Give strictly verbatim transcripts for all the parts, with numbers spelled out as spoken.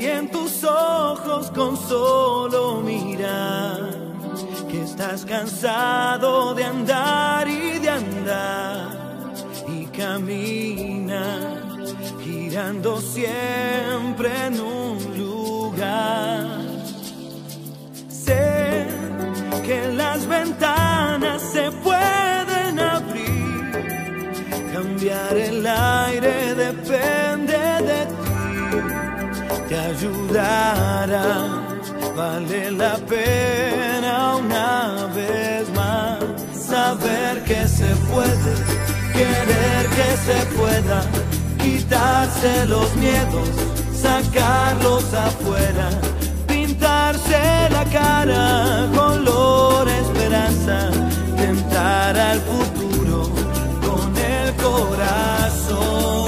en tus ojos con solo mirar que estás cansado de andar y de andar y camina girando siempre en un lugar. Sé que las ventanas se pueden abrir, cambiar el aire depende de ti, te ayudará. Vale la pena una vez más saber que se puede, querer que se pueda, quitarse los miedos, sacarlos afuera, pintarse la cara color esperanza, tentar al futuro con el corazón.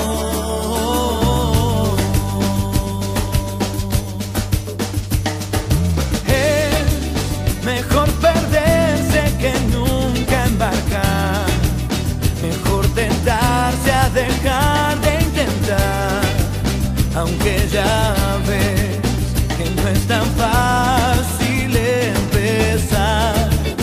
Mejor perderse que nunca embarcar, mejor tentarse a dejar de intentar, aunque ya ves que no es tan fácil empezar.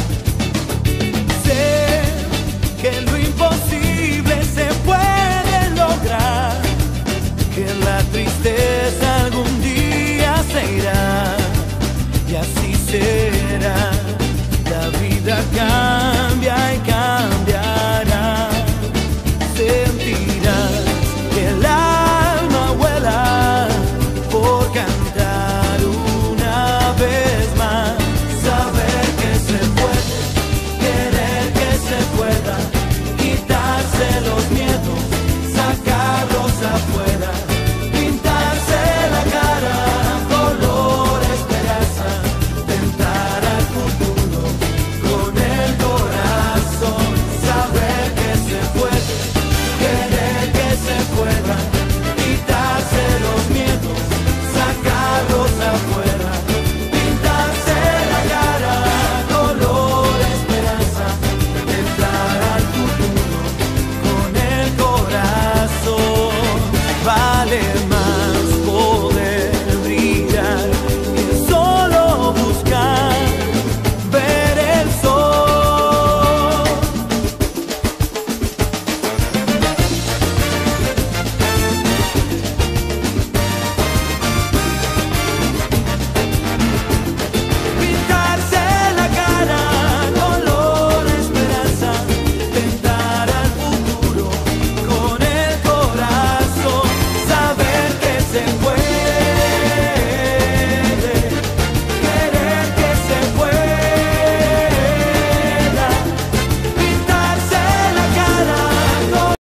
Sé que lo imposible se puede lograr, que la tristeza algún día se irá y así será. La vida acá